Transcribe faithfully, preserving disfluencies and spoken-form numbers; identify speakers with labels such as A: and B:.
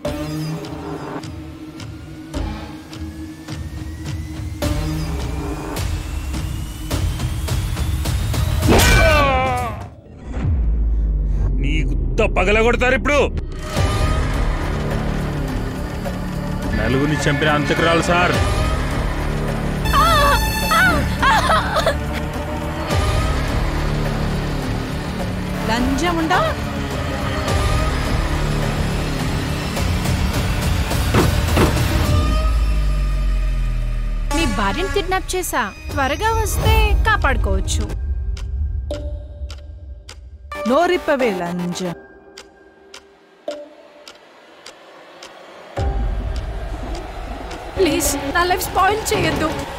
A: నీ గుత్త పగలగొడతారు ఇప్పుడు. నలుగురిని చంపిన అంతకురాలు సార్.
B: లంజముండా
C: మీ భార్యను కిడ్నాప్ చేసా. త్వరగా వస్తే కాపాడుకోవచ్చు.
B: నోరిప్పవే లంజ.
C: ప్లీజ్ నా లైఫ్ స్పాయిల్ చేయొద్దు.